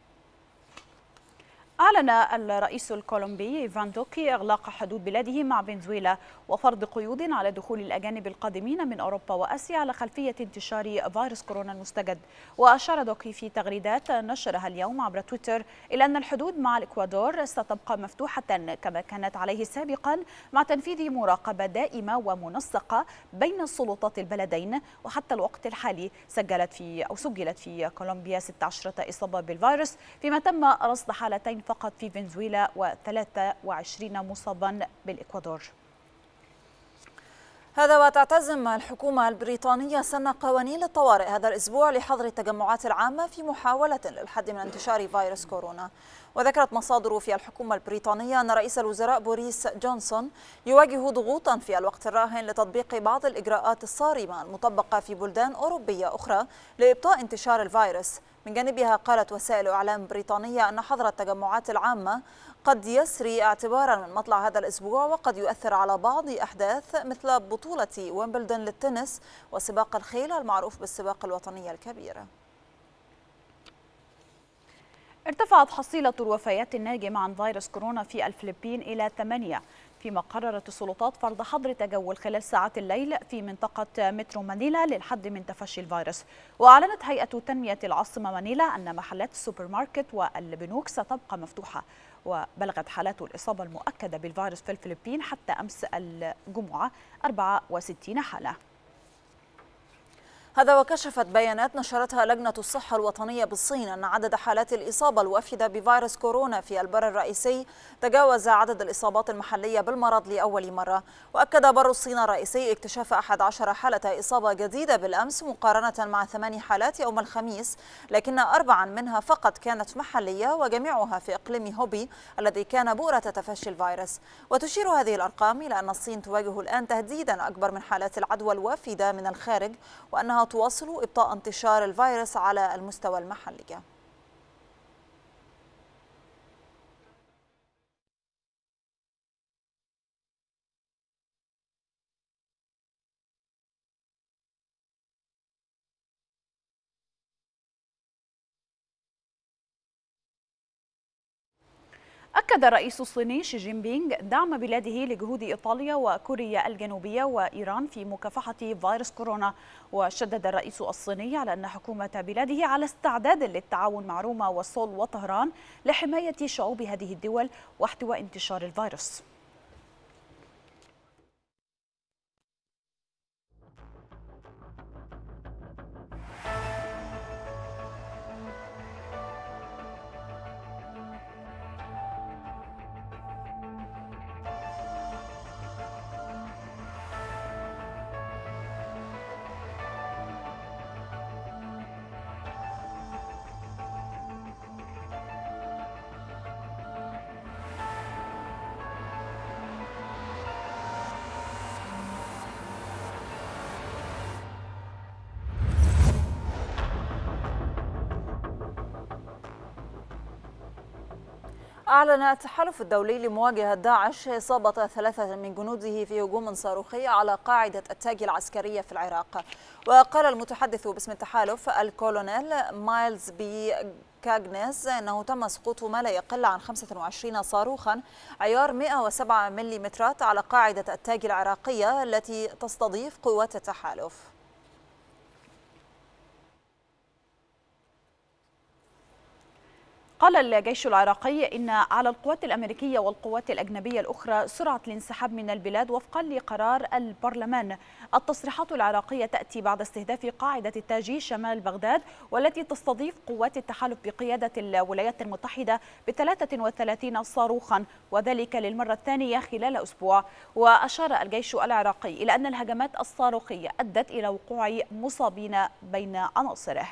أعلن الرئيس الكولومبي إيفان دوكي إغلاق حدود بلاده مع فنزويلا وفرض قيود على دخول الأجانب القادمين من أوروبا وآسيا على خلفية انتشار فيروس كورونا المستجد. وأشار دوكي في تغريدات نشرها اليوم عبر تويتر إلى أن الحدود مع الإكوادور ستبقى مفتوحة كما كانت عليه سابقا، مع تنفيذ مراقبة دائمة ومنسقة بين السلطات البلدين. وحتى الوقت الحالي سجلت في أو سجلت في كولومبيا ستة عشر إصابة بالفيروس، فيما تم رصد حالتين فقط في فنزويلا وثلاثة وعشرين مصابا بالإكوادور. هذا وتعتزم الحكومة البريطانية سن قوانين الطوارئ هذا الأسبوع لحظر التجمعات العامة في محاولة للحد من انتشار فيروس كورونا. وذكرت مصادر في الحكومة البريطانية أن رئيس الوزراء بوريس جونسون يواجه ضغوطا في الوقت الراهن لتطبيق بعض الإجراءات الصارمة المطبقة في بلدان أوروبية أخرى لإبطاء انتشار الفيروس. من جانبها قالت وسائل إعلام بريطانية أن حظر التجمعات العامة قد يسري اعتبارا من مطلع هذا الأسبوع، وقد يؤثر على بعض أحداث مثل بطولة ويمبلدون للتنس وسباق الخيل المعروف بالسباق الوطني الكبير. ارتفعت حصيلة الوفيات الناجمة عن فيروس كورونا في الفلبين إلى ثمانية، فيما قررت السلطات فرض حظر تجول خلال ساعات الليل في منطقة مترو مانيلا للحد من تفشي الفيروس. وأعلنت هيئة تنمية العاصمة مانيلا أن محلات السوبر ماركت والبنوك ستبقى مفتوحة. وبلغت حالات الإصابة المؤكدة بالفيروس في الفلبين حتى أمس الجمعة أربعة وستين حالة. هذا وكشفت بيانات نشرتها لجنة الصحة الوطنية بالصين أن عدد حالات الإصابة الوافدة بفيروس كورونا في البر الرئيسي تجاوز عدد الإصابات المحلية بالمرض لأول مرة. وأكد بر الصين الرئيسي اكتشاف أحد عشر حالة إصابة جديدة بالأمس مقارنة مع ثمان حالات يوم الخميس، لكن أربعا منها فقط كانت محلية وجميعها في إقليم هوبي الذي كان بؤرة تفشي الفيروس. وتشير هذه الأرقام إلى أن الصين تواجه الآن تهديدا أكبر من حالات العدوى الوافدة من الخارج، وأنها تواصل إبطاء انتشار الفيروس على المستوى المحلي. أكد الرئيس الصيني شي جين بينغ دعم بلاده لجهود إيطاليا وكوريا الجنوبية وإيران في مكافحة فيروس كورونا. وشدد الرئيس الصيني على أن حكومة بلاده على استعداد للتعاون مع روما وسول وطهران لحماية شعوب هذه الدول واحتواء انتشار الفيروس. أعلن التحالف الدولي لمواجهة داعش إصابة ثلاثة من جنوده في هجوم صاروخي على قاعدة التاج العسكرية في العراق. وقال المتحدث باسم التحالف الكولونيل مايلز بي كاغنيز أنه تم سقوط ما لا يقل عن خمسة وعشرين صاروخا عيار مئة وسبعة مليمترات على قاعدة التاج العراقية التي تستضيف قوات التحالف. قال الجيش العراقي إن على القوات الأمريكية والقوات الأجنبية الأخرى سرعة الانسحاب من البلاد وفقا لقرار البرلمان. التصريحات العراقية تأتي بعد استهداف قاعدة التاجي شمال بغداد والتي تستضيف قوات التحالف بقيادة الولايات المتحدة بثلاثة وثلاثين صاروخا، وذلك للمرة الثانية خلال أسبوع. وأشار الجيش العراقي إلى أن الهجمات الصاروخية أدت إلى وقوع مصابين بين عناصره.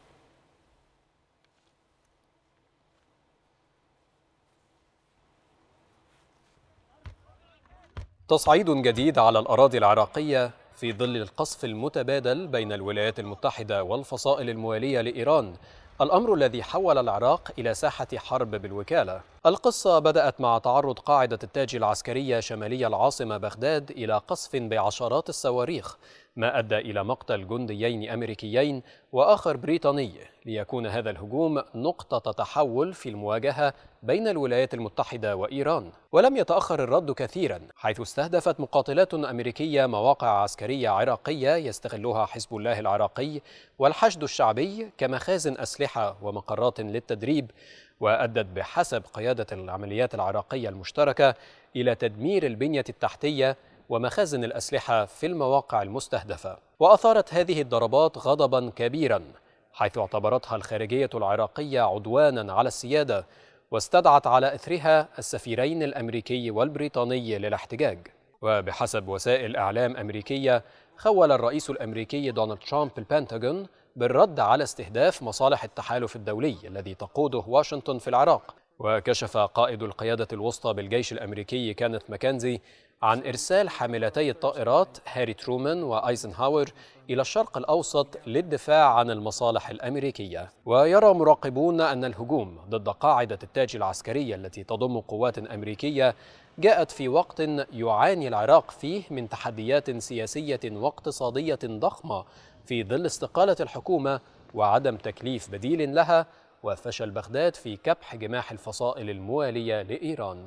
تصعيد جديد على الأراضي العراقية في ظل القصف المتبادل بين الولايات المتحدة والفصائل الموالية لإيران، الأمر الذي حول العراق إلى ساحة حرب بالوكالة. القصة بدأت مع تعرض قاعدة التاج العسكرية شمالي العاصمة بغداد إلى قصف بعشرات الصواريخ، ما أدى إلى مقتل جنديين أمريكيين وآخر بريطاني، ليكون هذا الهجوم نقطة تحول في المواجهة بين الولايات المتحدة وإيران. ولم يتأخر الرد كثيرا، حيث استهدفت مقاتلات أمريكية مواقع عسكرية عراقية يستغلها حزب الله العراقي والحشد الشعبي كمخازن أسلحة ومقرات للتدريب، وأدت بحسب قيادة العمليات العراقية المشتركة إلى تدمير البنية التحتية ومخازن الأسلحة في المواقع المستهدفة. وأثارت هذه الضربات غضبا كبيرا، حيث اعتبرتها الخارجية العراقية عدوانا على السيادة، واستدعت على إثرها السفيرين الأمريكي والبريطاني للاحتجاج. وبحسب وسائل إعلام أمريكية، خول الرئيس الأمريكي دونالد ترامب البنتاغون بالرد على استهداف مصالح التحالف الدولي الذي تقوده واشنطن في العراق. وكشف قائد القيادة الوسطى بالجيش الأمريكي كينيث ماكنزي عن إرسال حاملتي الطائرات هاري ترومان وأيزنهاور إلى الشرق الأوسط للدفاع عن المصالح الأمريكية. ويرى مراقبون أن الهجوم ضد قاعدة التاج العسكرية التي تضم قوات أمريكية جاءت في وقت يعاني العراق فيه من تحديات سياسية واقتصادية ضخمة في ظل استقالة الحكومة وعدم تكليف بديل لها، وفشل بغداد في كبح جماح الفصائل الموالية لإيران.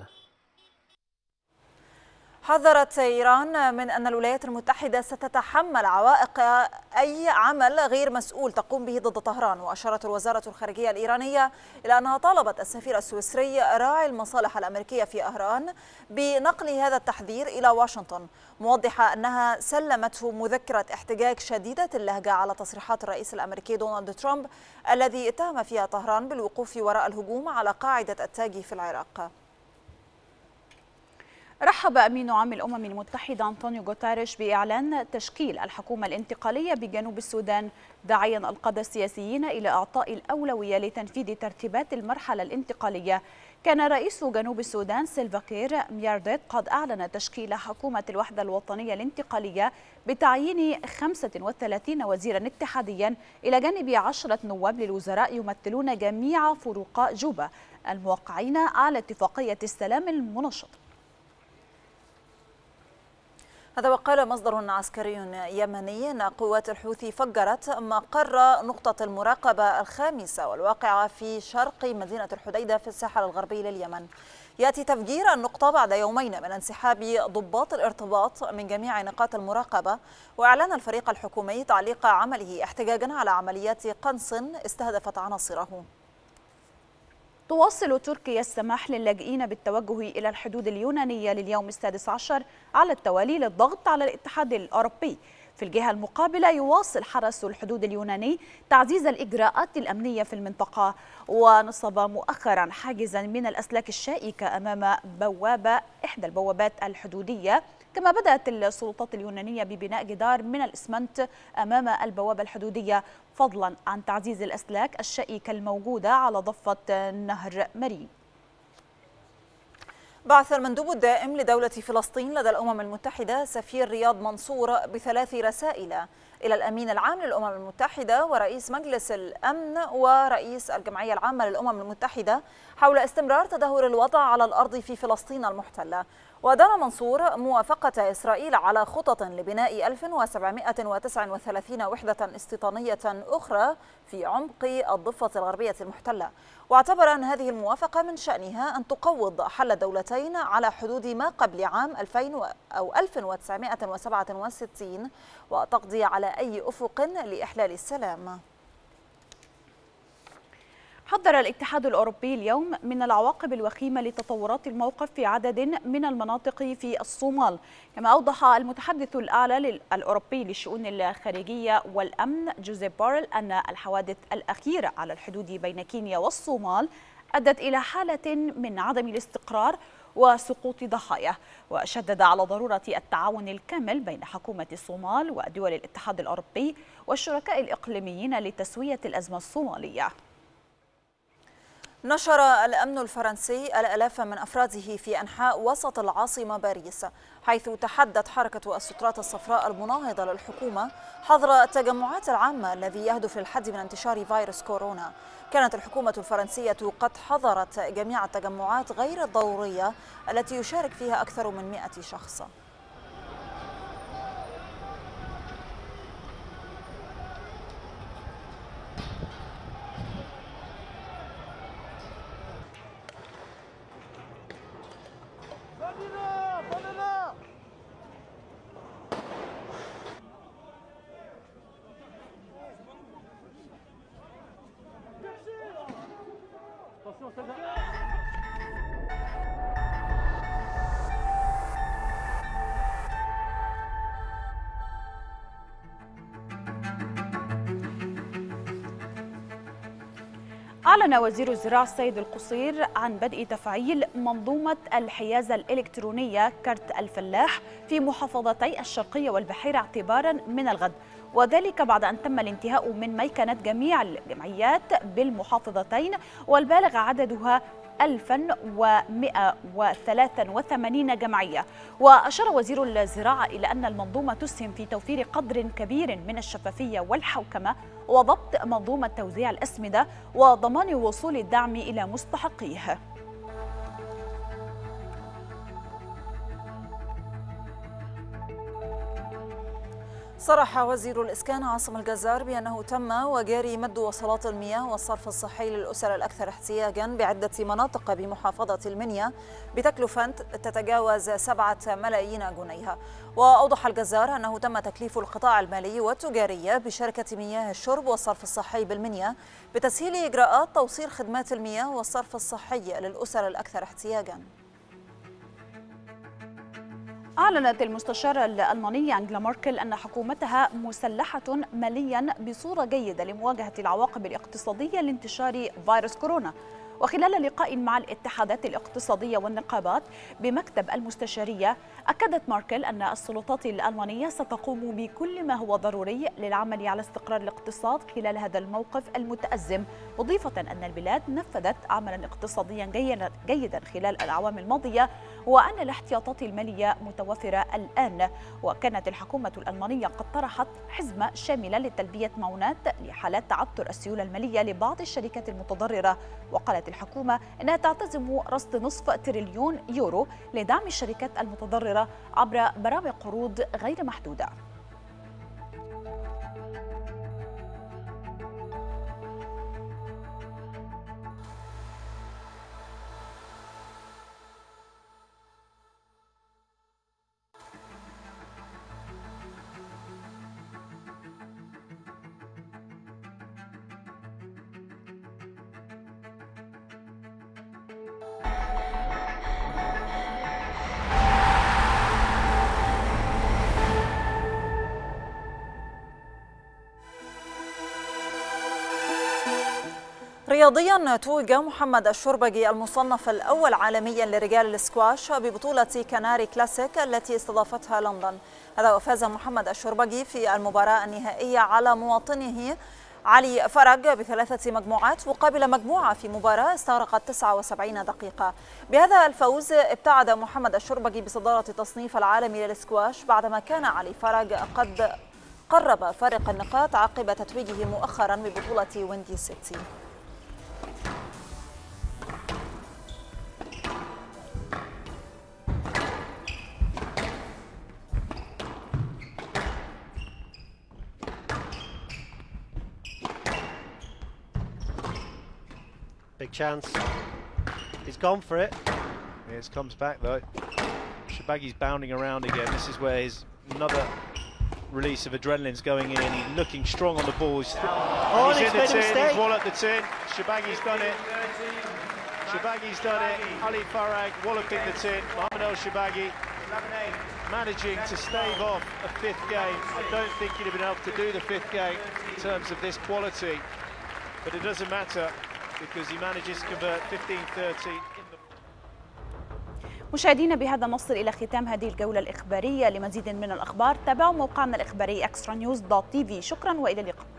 حذرت إيران من أن الولايات المتحدة ستتحمل عوائق أي عمل غير مسؤول تقوم به ضد طهران. وأشارت الوزارة الخارجية الإيرانية إلى أنها طالبت السفير السويسري راعي المصالح الأمريكية في أهران بنقل هذا التحذير إلى واشنطن، موضحة أنها سلمته مذكرة احتجاج شديدة اللهجة على تصريحات الرئيس الأمريكي دونالد ترامب الذي اتهم فيها طهران بالوقوف وراء الهجوم على قاعدة التاج في العراق. رحب أمين عام الأمم المتحدة أنطونيو غوتيريش بإعلان تشكيل الحكومة الانتقالية بجنوب السودان، داعيا القادة السياسيين إلى إعطاء الأولوية لتنفيذ ترتيبات المرحلة الانتقالية. كان رئيس جنوب السودان سيلفا كير ميارديت قد أعلن تشكيل حكومة الوحدة الوطنية الانتقالية بتعيين خمسة وثلاثين وزيرا اتحاديا إلى جانب عشرة نواب للوزراء يمثلون جميع فروقاء جوبا الموقعين على اتفاقية السلام المنشطة. هذا وقال مصدر عسكري يمني أن قوات الحوثي فجرت مقر نقطة المراقبة الخامسة والواقعة في شرق مدينة الحديدة في الساحل الغربي لليمن. يأتي تفجير النقطة بعد يومين من انسحاب ضباط الارتباط من جميع نقاط المراقبة، وإعلان الفريق الحكومي تعليق عمله احتجاجا على عمليات قنص استهدفت عناصره. تواصل تركيا السماح للاجئين بالتوجه إلى الحدود اليونانية لليوم السادس عشر على التوالي للضغط على الاتحاد الأوروبي. في الجهة المقابلة يواصل حرس الحدود اليوناني تعزيز الإجراءات الأمنية في المنطقة، ونصب مؤخرا حاجزا من الأسلاك الشائكة أمام بوابة إحدى البوابات الحدودية، كما بدأت السلطات اليونانية ببناء جدار من الإسمنت أمام البوابة الحدودية، فضلا عن تعزيز الأسلاك الشائكة الموجودة على ضفة نهر مرين. بعث المندوب الدائم لدولة فلسطين لدى الأمم المتحدة سفير رياض منصور بثلاث رسائل إلى الأمين العام للأمم المتحدة ورئيس مجلس الأمن ورئيس الجمعية العامة للأمم المتحدة حول استمرار تدهور الوضع على الأرض في فلسطين المحتلة. ودان منصور موافقة إسرائيل على خطط لبناء ألف وسبعمائة وتسعة وثلاثين وحدة استيطانية أخرى في عمق الضفة الغربية المحتلة، واعتبر أن هذه الموافقة من شأنها أن تقوض حل الدولتين على حدود ما قبل عام ألفين أو ألف وتسعمائة وسبعة وستين وتقضي على أي أفق لإحلال السلام. حذر الاتحاد الأوروبي اليوم من العواقب الوخيمة لتطورات الموقف في عدد من المناطق في الصومال، كما أوضح المتحدث الأعلى الأوروبي للشؤون الخارجية والأمن جوزيف بوريل أن الحوادث الأخيرة على الحدود بين كينيا والصومال أدت إلى حالة من عدم الاستقرار وسقوط ضحايا، وشدد على ضرورة التعاون الكامل بين حكومة الصومال ودول الاتحاد الأوروبي والشركاء الإقليميين لتسوية الأزمة الصومالية. نشر الأمن الفرنسي الآلاف من أفراده في أنحاء وسط العاصمة باريس، حيث تحدت حركة السترات الصفراء المناهضة للحكومة حظر التجمعات العامة الذي يهدف للحد من انتشار فيروس كورونا. كانت الحكومة الفرنسية قد حظرت جميع التجمعات غير الضرورية التي يشارك فيها أكثر من مئة شخص. أعلن وزير الزراعة السيد القصير عن بدء تفعيل منظومة الحيازة الإلكترونية كرت الفلاح في محافظتي الشرقية والبحيرة اعتبارا من الغد، وذلك بعد أن تم الانتهاء من ميكنة جميع الجمعيات بالمحافظتين والبالغ عددها ألفا ومئة وثلاثة وثمانين جمعية. وأشار وزير الزراعة إلى أن المنظومة تسهم في توفير قدر كبير من الشفافية والحوكمة وضبط منظومة توزيع الأسمدة وضمان وصول الدعم إلى مستحقيه. صرح وزير الإسكان عاصم الجزار بأنه تم وجاري مد وصلات المياه والصرف الصحي للأسر الأكثر احتياجاً بعدة مناطق بمحافظة المنيا بتكلفة تتجاوز سبعة ملايين جنيه. وأوضح الجزار أنه تم تكليف القطاع المالي والتجاري بشركة مياه الشرب والصرف الصحي بالمنيا بتسهيل إجراءات توصيل خدمات المياه والصرف الصحي للأسر الأكثر احتياجاً. أعلنت المستشارة الألمانية أنجلا ميركل أن حكومتها مسلحة ماليا بصورة جيدة لمواجهة العواقب الاقتصادية لانتشار فيروس كورونا. وخلال لقاء مع الاتحادات الاقتصادية والنقابات بمكتب المستشارية، أكدت ميركل أن السلطات الألمانية ستقوم بكل ما هو ضروري للعمل على استقرار الاقتصاد خلال هذا الموقف المتأزم، مضيفة أن البلاد نفذت عملا اقتصاديا جيدا خلال الأعوام الماضية وأن الاحتياطات المالية متوفرة الآن. وكانت الحكومة الألمانية قد طرحت حزمة شاملة لتلبية معونات لحالات تعثر السيولة المالية لبعض الشركات المتضررة. وقالت الحكومة أنها تعتزم رصد نصف تريليون يورو لدعم الشركات المتضررة عبر برامج قروض غير محدودة. رياضيا توج محمد الشربجي المصنف الأول عالميا لرجال السكواش ببطولة كناري كلاسيك التي استضافتها لندن. هذا وفاز محمد الشربجي في المباراة النهائية على مواطنه علي فرج بثلاثة مجموعات مقابل مجموعة في مباراة استغرقت تسعة وسبعين دقيقة. بهذا الفوز ابتعد محمد الشربجي بصدارة تصنيف العالم للسكواش بعدما كان علي فرج قد قرب فارق النقاط عقب تتويجه مؤخرا ببطولة ويندي سيتي. Big chance. He's gone for it. It comes back though. Shorbagy's bounding around again. This is where his another release of adrenaline's going in. He's looking strong on the ball. He's, oh, he's, he's in made the a tin. mistake. He's walloped the tin. Shorbagy's done it. Shorbagy's done it. Ali Farag walloping the tin. Mohamed El Shorbagy managing to stave off a fifth game. I don't think he'd have been able to do the fifth game in terms of this quality, but it doesn't matter because he manages to convert fifteen thirteen. مشاهدينا بهذا نصل إلى ختام هذه الجولة الإخبارية. لمزيد من الأخبار تابعوا موقعنا الإخباري إكسترا نيوز دوت تي في. شكرا وإلى اللقاء.